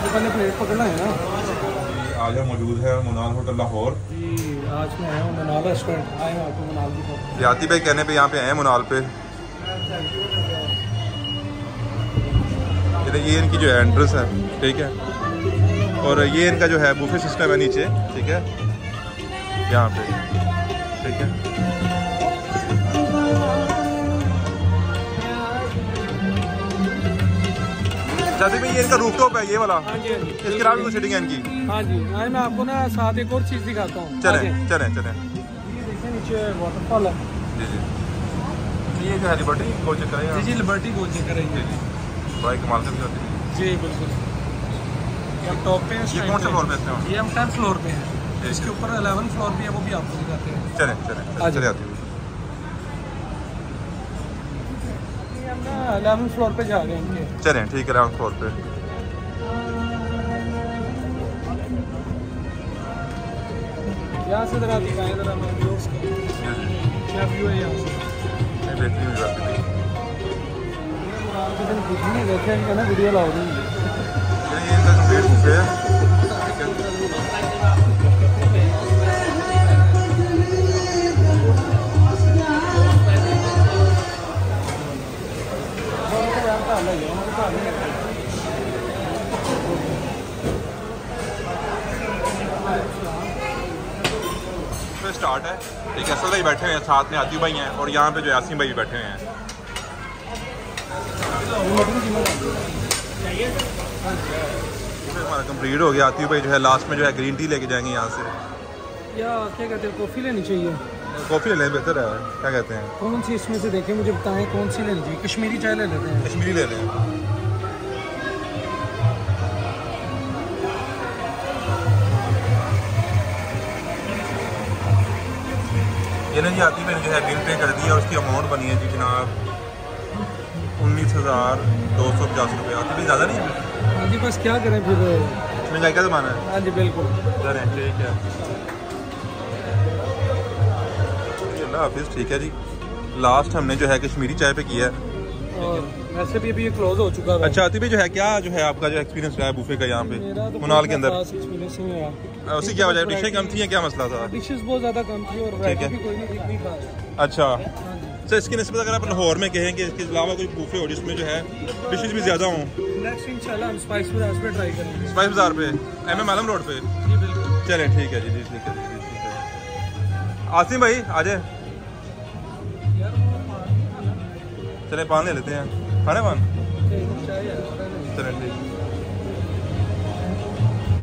पहले प्लेट पकड़ना है ना। आज हम मौजूद है मुनाल होटल लाहौर जी, आज मैं आया हूँ मुनाल रेस्टोरेंट, आए हैं आपको मुनाल की तरफ। याती भाई कहने पे यहाँ पे आए हैं मुनाल पे। ये इनकी जो है एंट्रेंस है, ठीक है, और ये इनका जो है बुफे सिस्टम है नीचे, ठीक है, यहाँ पे, ठीक है। जैसे भी ये इनका रूफटॉप है ये वाला। हाँ जी, हाँ जी, इसके अलावा भी कुछ सेटिंग है इनकी। हाँ जी, आज मैं आपको ना साथ एक और चीज़ दिखाता हूँ। चलें चलें चलें। ये देखिए नीचे वाटरफॉल है। जी जी, ये जो है लिबर्टी गोल चक्कर है। जी जी, लिबर्टी गोल चक्कर है जी जी, बड़ा कमाल का भी होती है। जी बिल्कुल। हम टॉप पे हैं। ये कौन सा फ्लोर पे हैं? ये हम 10th फ्लोर पे हैं। इसके ऊपर 11th फ्लोर भी है, वो भी आपको दिखाते हैं। चलें चलें चले आती हूँ। 11th फ्लोर पे जा रहे हैं इनके। चलें ठीक है, 11th फ्लोर पे। यहाँ से जरा दिखाएं जरा मैं व्यूज़ को। क्या व्यू है यहाँ से? बेहतरीन हो जाती है। कुछ नहीं देखे इनका ना वीडियो लाओ रही है। ये इनका जो वेट बुफे है, स्टार्ट है, ठीक है। असल भाई बैठे हुए हैं, साथ में आतिफ भाई हैं, और यहाँ पे जो यासीन भाई भी बैठे हुए हैं। हमारा कंप्लीट हो गया। आतिफ भाई जो है लास्ट में जो है ग्रीन टी लेके जाएंगे यहाँ से। या क्या कहते हैं, कॉफ़ी लेनी चाहिए? कॉफ़ी ले लें, बेहतर है। क्या कहते हैं, कौन सी इसमें से देखें, मुझे बताएं कौन सी लेनी चाहिए? कश्मीरी चाय ले लेते हैं। कश्मीरी ले लें। ये ना जी आतिफ भाई ने जो है बिल पे कर दिया और उसकी अमाउंट बनी है जी जनाब 19,250 रुपये। आतिफ भाई ज़्यादा नहीं है? हाँ जी, बस क्या करें फिर, महंगाई का ज़माना है। हाँ जी बिल्कुल। चलें ठीक है, अल्लाह हाफिज़। ठीक है जी, लास्ट हमने जो है कश्मीरी चाय पे किया है, और वैसे भी अभी ये क्लोज हो चुका है। अच्छा आतिफ भाई जो है क्या जो है आपका जो एक्सपीरियंस रहा है बुफे का यहाँ पे मुनाल के अंदर? एक्सपीरियंस नहीं रहा। उसकी क्या वजह, डिशें कम थी या क्या मसला था? डिशेस बहुत ज़्यादा कम थी और वैरायटी भी कोई नहीं थी खास। अच्छा, तो इसकी निस्बत अगर आप लाहौर में कहें कि इसके अलावा कोई बुफे हो जिसमें जो है डिशेज भी ज़्यादा हों? नेक्स्ट इंशाल्लाह हम स्पाइस बाज़ार पे ट्राई करेंगे। स्पाइस बाज़ार पे, MM आलम रोड पे? जी बिल्कुल। चलें ठीक है जी, जी ठीक है जी, ठीक है। आसिम भाई आ जाए, चले पान ले लेते हैं, खाने पान। चलें ठीक।